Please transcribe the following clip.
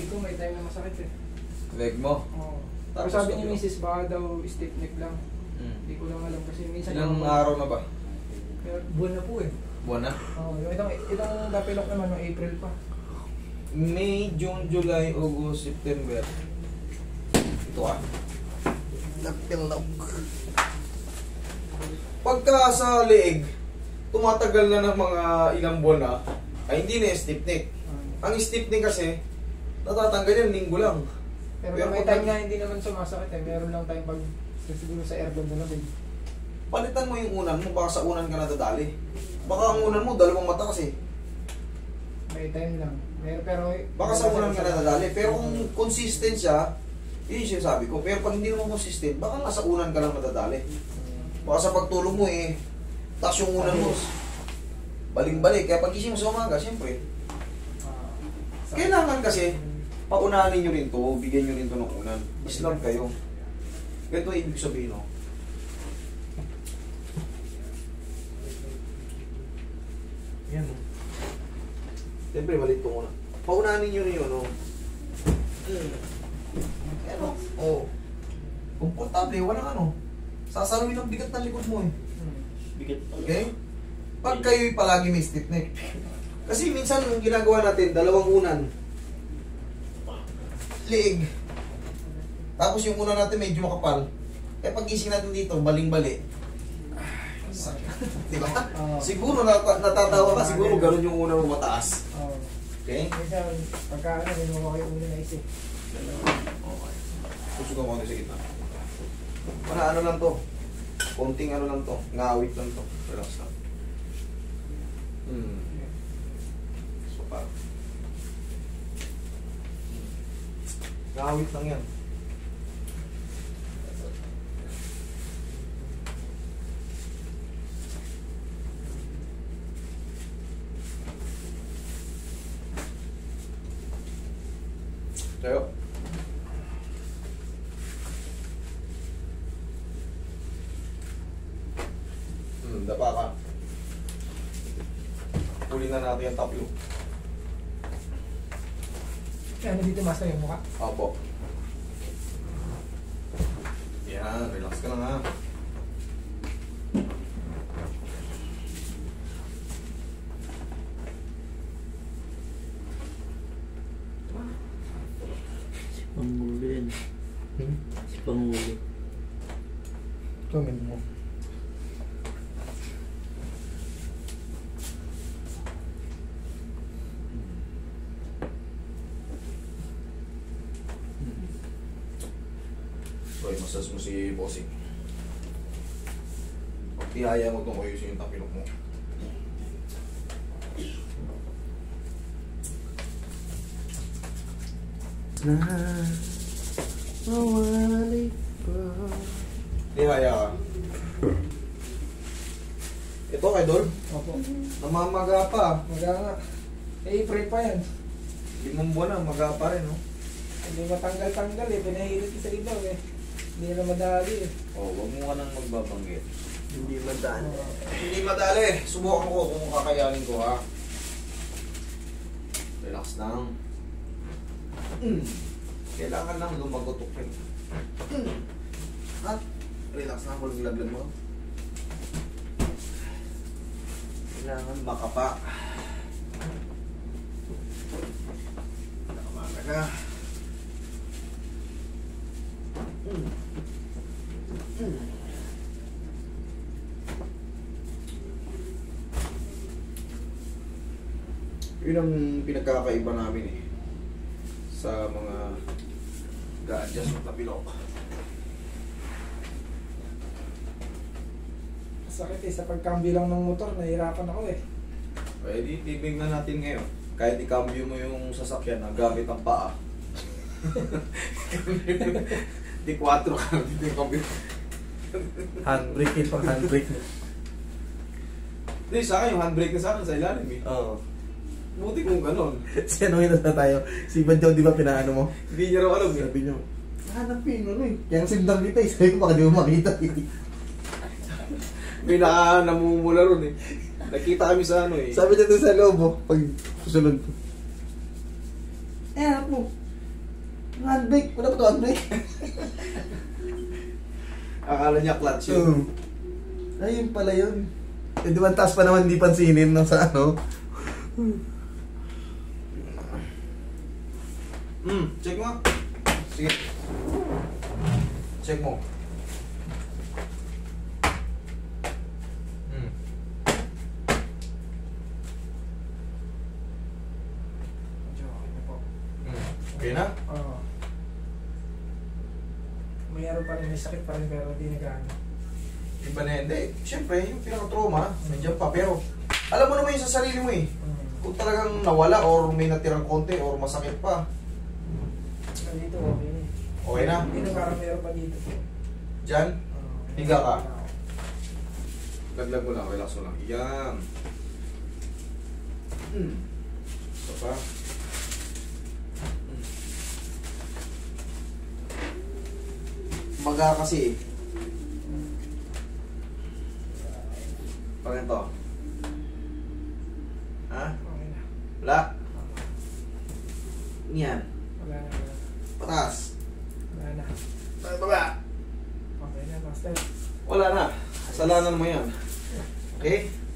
ko may time na masakit eh. Leg mo? Oo. Tapos Pero sabi ni kabila. Mrs. baka daw stiff neck lang. Hindi ko lang alam kasi minsan... Ilang araw na ba? Pero buwan na po eh. Buwan na? Oo, yung itong dapilok naman, no, April pa. May, June, July, August, September. Ito ah. Dapilok. Pagka sa leeg, tumatagal na ng mga ilang buwan na, ay hindi na yung stiff neck. Ang stiff neck kasi, natatanggal yan, linggo lang. Pero may time na hindi naman sumasakit eh. Meron lang tayong pag siguro sa aircon na lang. Palitan mo yung unan mo, baka sa unan ka nadadali. Baka ang unan mo, dalawang mata kasi. May time lang. Pero Baka sa unan ka nadadali. Pero kung consistent siya, yun yung sinasabi ko. Pero pag hindi naman consistent, baka nasa unan ka lang nadadali. Baka sa pagtulog mo eh, taas yung unan mo. Baling-balik. Kaya pag gising mo sa umaga, siyempre. Kailangan kasi, paunahin nyo rin to, bigyan nyo rin to ng unan. Islam kayo. Ganito ibig sabihin, no? Yan, no? Siyempre, maliit to muna. Paunahin nyo rin yun, no? Ano? Oo. Komportable, walang ano. Sasaluin ang bigat ng likod mo, eh. Bigat. Okay? Pag kayo'y palagi may stiff neck. Kasi minsan ang ginagawa natin, dalawang unan. Leeg. Tapos yung unan natin medyo makapal. Eh pag gising natin dito, baling-bali. Sakit. Diba? Siguro natatawa ka, siguro ganun yung unan mo mataas. Okay? Minsan, pagka ano, hindi mo kayo ulo na isip. Okay. Susugan ko sa gitna. Para ano lang to. Konting ano lang to. Ngawit lang to. Relax lang. So pa. Ngawit lang yan. Tayo. Dapa ka. Huli na natin yung top view. Kaya ano dito masa yung mukha? Opo. Yan, relax ka lang ha. Pangulo yan. Si Pangulo. Comment mo. Okay, masas mo si Bossing. Pag tihaya mo itong ayusin yung tapilok mo. Na mawali pa. Tihaya ka. Ito kay Dol, Opo. namamaga pa. Maga nga. Eh, April pa yan. 5 buwan na, maga pa rin, no? Hindi matanggal-tanggal eh. Pinahilit sa ibaw eh. Hindi na madali eh. Oh, wag mo ka nang magbabanggit. Hindi madaan. Hindi madali. Subukan ko kung kakayanin ko, ha? Relax lang. Kailangan lang lumagotok rin. At relax lang kung laglag mo. Kailangan makapa. Nakamana ka. Yun ang pinagkakaiba namin eh sa mga ga-adjust ng tapilok. Sakit eh. Sa pagkambyo lang ng motor, nahihirapan ako eh. Pwede, tignan natin ngayon. Kahit ikambyo mo yung sasakyan na gamit ang paa. Di 4 ka, di kambyo. Handbrake yun pang handbrake. Hindi, sa akin yung handbrake na sa akin sa ilalim eh. Oo. Buti kung ganon. Si ano yun na tayo? Si Badyaw, di ba pinaano mo? Hindi niya raw alam eh. Sabi niyo, hanap yun ano eh. Kaya sindang kita eh. Sabi ko baka di mo makita eh. May namumula ron eh. Nakita kami sa ano eh. Sabi niya doon sa loob oh, pag susunod ko. Eh, hanap mo. Handbrake. Wala pa to handbrake. Akala niya clutch yun. Ayun pala yun. Eh, di ba taas pa naman di pansinin no, sa ano? Check mo. Sige. Check mo. Medyo okay na po. Okay na? Oo. Mayroon pa rin, may sakit pa rin pero hindi nag-ano. Iba na hindi. Siyempre, yung pinaka-trauma, nandiyan pa. Pero, alam mo naman yung sa sarili mo eh. Kung talagang nawala or may natirang konti or masakit pa. Dito okay na. Okay na? Dito parang meron pa dito. Diyan, Oo. higa ka. Laglag mo lang, relax mo lang. Yan. Ito pa. Maga kasi. Pag ito. Ha? Okay na. Wala. Yan. Wala na. Wala na. Patas. Wala na. Baba. Okay na, master. Wala na. Kasalanan mo yan. Okay?